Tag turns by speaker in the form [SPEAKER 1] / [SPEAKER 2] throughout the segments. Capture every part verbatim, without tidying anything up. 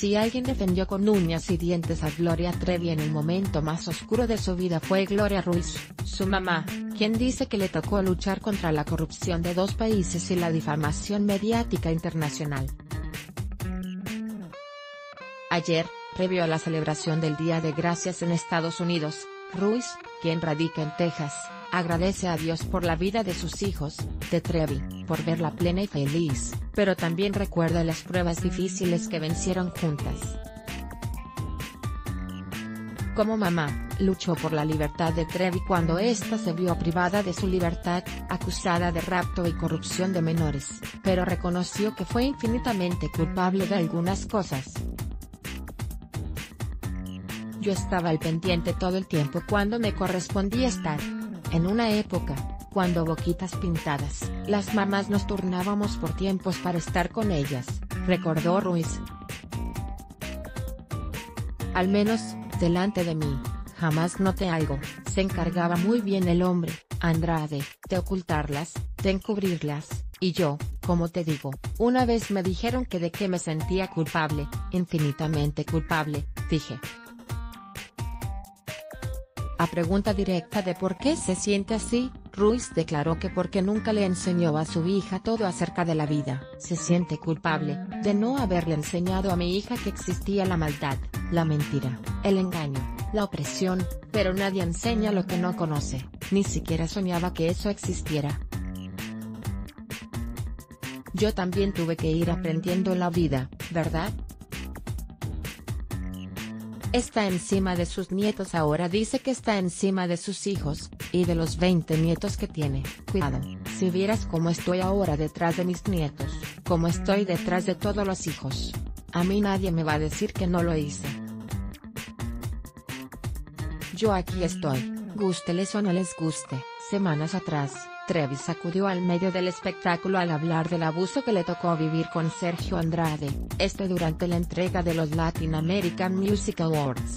[SPEAKER 1] Si alguien defendió con uñas y dientes a Gloria Trevi en el momento más oscuro de su vida fue Gloria Ruiz, su mamá, quien dice que le tocó luchar contra la corrupción de dos países y la difamación mediática internacional. Ayer, previo a la celebración del Día de Gracias en Estados Unidos, Ruiz, quien radica en Texas, agradece a Dios por la vida de sus hijos, de Trevi, por verla plena y feliz, pero también recuerda las pruebas difíciles que vencieron juntas. Como mamá, luchó por la libertad de Trevi cuando ésta se vio privada de su libertad, acusada de rapto y corrupción de menores, pero reconoció que fue infinitamente culpable de algunas cosas. Yo estaba al pendiente todo el tiempo cuando me correspondía estar. En una época, cuando Boquitas Pintadas, las mamás nos turnábamos por tiempos para estar con ellas, recordó Ruiz. Al menos, delante de mí, jamás noté algo, se encargaba muy bien el hombre, Andrade, de ocultarlas, de encubrirlas, y yo, como te digo, una vez me dijeron que de qué me sentía culpable, infinitamente culpable, dije. A pregunta directa de por qué se siente así, Ruiz declaró que porque nunca le enseñó a su hija todo acerca de la vida. Se siente culpable, de no haberle enseñado a mi hija que existía la maldad, la mentira, el engaño, la opresión, pero nadie enseña lo que no conoce, ni siquiera soñaba que eso existiera. Yo también tuve que ir aprendiendo la vida, ¿verdad? Está encima de sus nietos ahora dice que está encima de sus hijos, y de los veinte nietos que tiene. Cuidado, si vieras cómo estoy ahora detrás de mis nietos, cómo estoy detrás de todos los hijos. A mí nadie me va a decir que no lo hice. Yo aquí estoy, gústeles o no les guste. Semanas atrás, Trevi sacudió al medio del espectáculo al hablar del abuso que le tocó vivir con Sergio Andrade, esto durante la entrega de los Latin American Music Awards.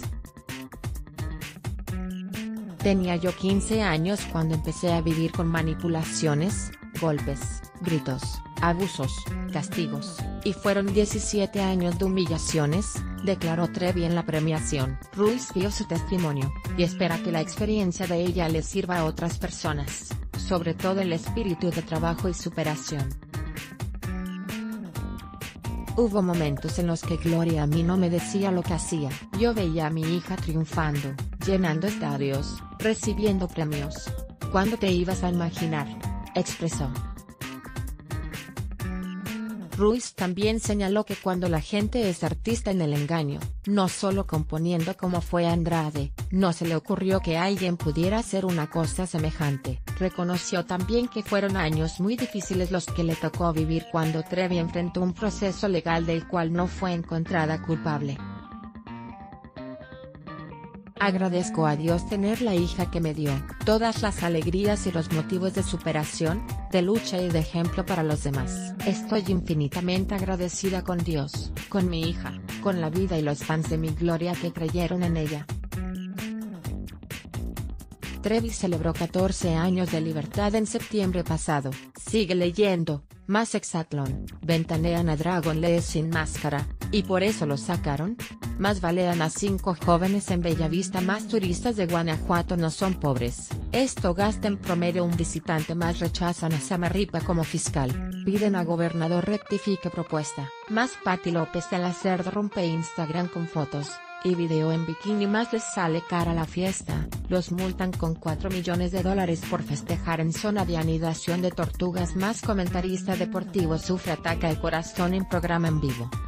[SPEAKER 1] Tenía yo quince años cuando empecé a vivir con manipulaciones, golpes, gritos, abusos, castigos, y fueron diecisiete años de humillaciones, declaró Trevi en la premiación. Ruiz dio su testimonio, y espera que la experiencia de ella le sirva a otras personas, sobre todo el espíritu de trabajo y superación. Hubo momentos en los que Gloria a mí no me decía lo que hacía. Yo veía a mi hija triunfando, llenando estadios, recibiendo premios. ¿Cuándo te ibas a imaginar?, expresó. Ruiz también señaló que cuando la gente es artista en el engaño, no solo componiendo como fue Andrade, no se le ocurrió que alguien pudiera hacer una cosa semejante. Reconoció también que fueron años muy difíciles los que le tocó vivir cuando Trevi enfrentó un proceso legal del cual no fue encontrada culpable. Agradezco a Dios tener la hija que me dio, todas las alegrías y los motivos de superación, de lucha y de ejemplo para los demás. Estoy infinitamente agradecida con Dios, con mi hija, con la vida y los fans de mi Gloria que creyeron en ella. Trevi celebró catorce años de libertad en septiembre pasado. Sigue leyendo, más Exatlón, ventanean a Dragon Lee sin máscara, ¿y por eso lo sacaron? Más balean a cinco jóvenes en Bellavista. Más turistas de Guanajuato no son pobres. Esto gasta en promedio un visitante más. Rechazan a Samarripa como fiscal. Piden a gobernador rectifique propuesta. Más Pati López de la Cerda rompe Instagram con fotos y video en bikini. Más les sale cara la fiesta. Los multan con cuatro millones de dólares por festejar en zona de anidación de tortugas. Más comentarista deportivo sufre ataque al corazón en programa en vivo.